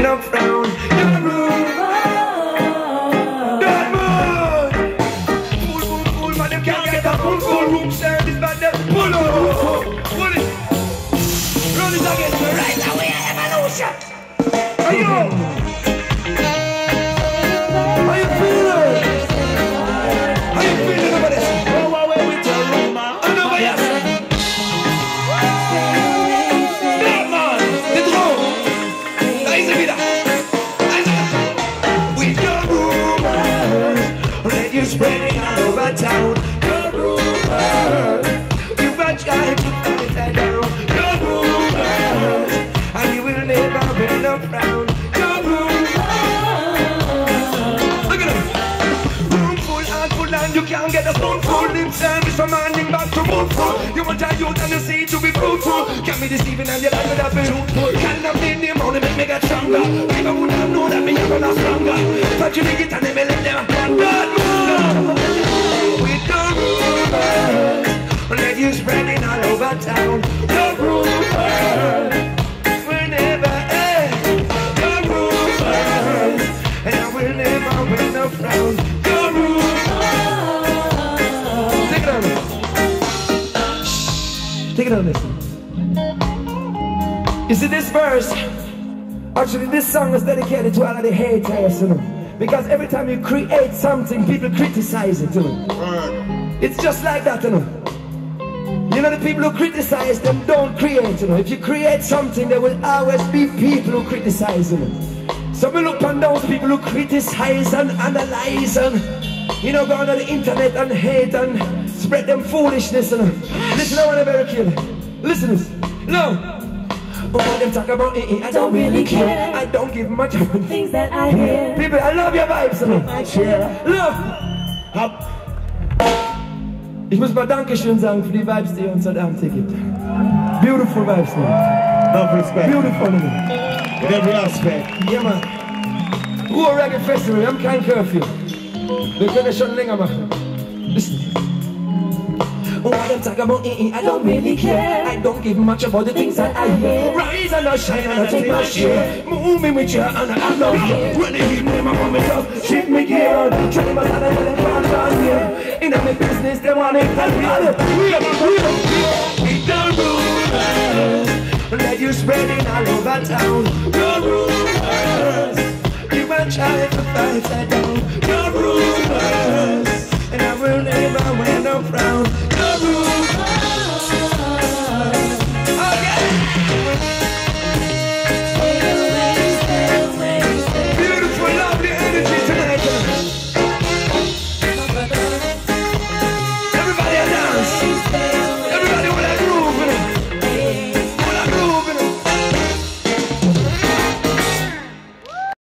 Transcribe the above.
up round the room. Dortmund! Full, man, you can't get a full room service, but the pull up. Pull it. Run it again, right away, evolution. Are you? How you feeling? How you feeling over there? Go away with your rumor. I know why you say. Dortmund, the drum. Ahí se mira. With your rumors, let you spreading all over town. Your rumors, you've got tried to fight that down. Your rumors, and you will never win up round. Your rumors. Look at them. Room full, heart full, and you can't get a spoonful. Lip service from morning back to moonful. You want a youth and you see to be fruitful. Can't be deceiving and you like to be fruitful. Can't have in the morning make me get stronger. People would have known that me are gonna stronger. But you make it and they may let them run. With the rumors, let you spreading all over town. The rumors will never end. The rumors, and I will never win a frown. The rumors. Take it on this. Take it on this. You see this verse? Actually, this song is dedicated to all of the haters, you know. Because every time you create something, people criticize it, you know. It's just like that, you know. You know, the people who criticize them don't create, you know. If you create something, there will always be people who criticize, you know. So we look on those people who criticize and analyze and, you know, go on the internet and hate and spread them foolishness, you know. Listen to what I'm very clear. Listen to this. No. What them talk about I don't really care. I don't give much of things that I hear. People, I love your vibes, you know. I share. Look. Ich muss mal Dankeschön sagen für die Vibes, die ihr uns heute Abend hier gibt. Beautiful Vibes, man. Love, respect. Beautiful, man. In every aspect. Ja, man. Ruhr Reggae Festival, wir haben kein Curfew. Wir können es schon länger machen. Listen. What them talk about I don't really care. I don't give much about the things that I hear. Rise and I shine and I take my share. Move me with you and I love you. When they hear me, my mom just shift me gear. Tell them I said I let them down here. In my business, they want it that real. We don't rumors. Let you spreading all over town. Your rumors. You might try to fight that down.